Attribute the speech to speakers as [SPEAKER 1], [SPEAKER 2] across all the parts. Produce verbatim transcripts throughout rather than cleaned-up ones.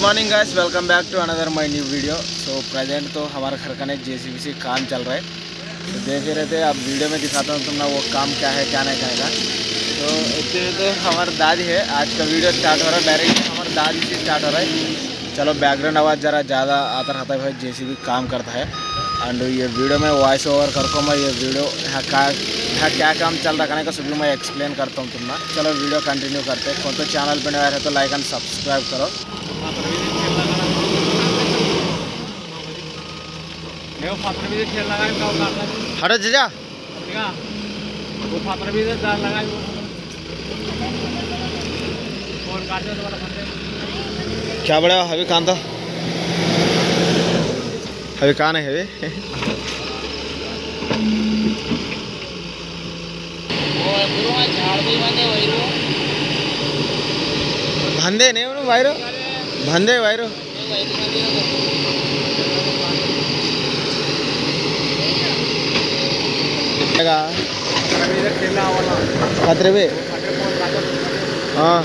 [SPEAKER 1] Morning guys, welcome back to another my new video. So present तो हमारे घर का ने जेसीबी से काम चल रहा है, तो देख ही रहे थे। अब वीडियो में दिखाता हूँ तुमने वो काम क्या है क्या नहीं कहेगा। तो इतने तो हमारे दादी है, आज का वीडियो स्टार्ट हो रहा है डायरेक्ट हमारे दादी से स्टार्ट हो रहा है। चलो बैकग्राउंड आवाज़ ज़रा ज़्यादा आता रहता है भाई, जेसीबी काम करता है। एंड ये वीडियो में वॉइस ओवर करको मैं ये वीडियो है का है क्या काम चल रहा है का सभी मैं एक्सप्लेन करता हूँ तुमने। चलो वीडियो कंटिन्यू करते हैं। कौन तो चैनल पर नया है तो लाइक एंड सब्सक्राइब करो। हटो जीजा क्या बड़ा हवी कान तो हवी कान है हवी भंदे नहीं वायरो भंदे वायरो खतरे भी हाँ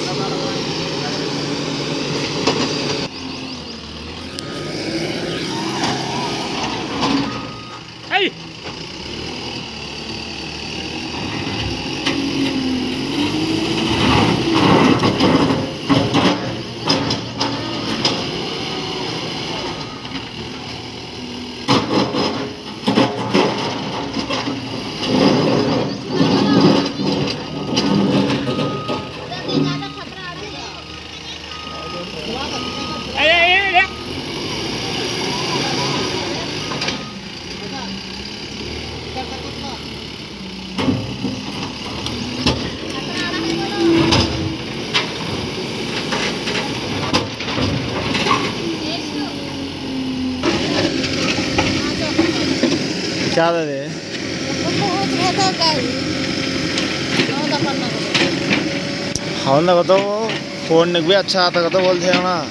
[SPEAKER 1] क्या दे हाँ ना तो फोन भी अच्छा आता तो बोलते हैं ना।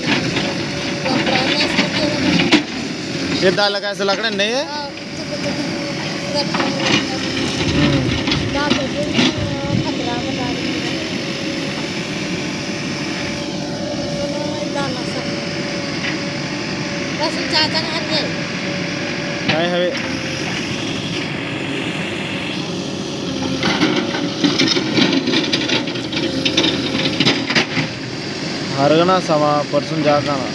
[SPEAKER 1] ये दाल लगा ऐसे लकड़े नहीं है। नहीं है हरगना समा परसों जाका ना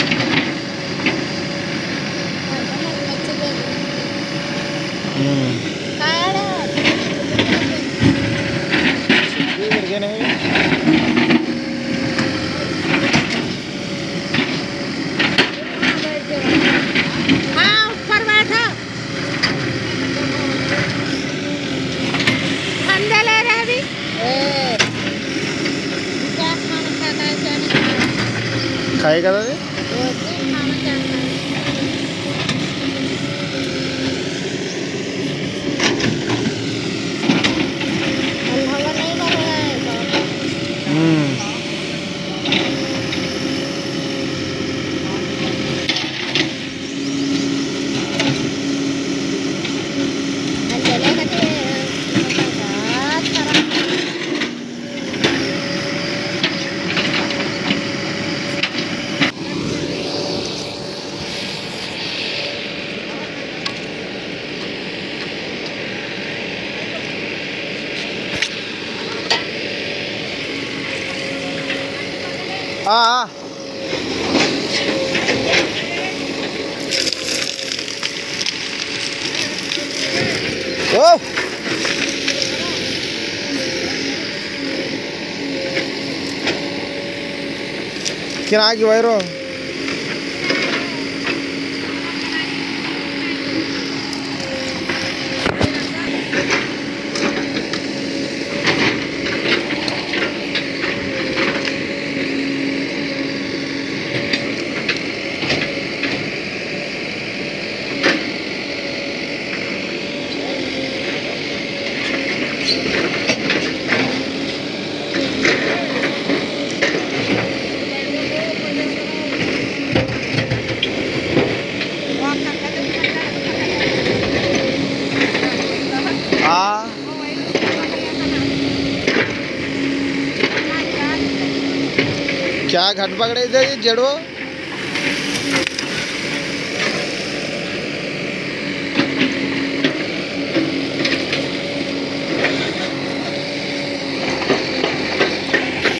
[SPEAKER 1] खाएगा दादी हाँ ओ क्या की वायरो जरा घट पकड़े इधर ये जड़ो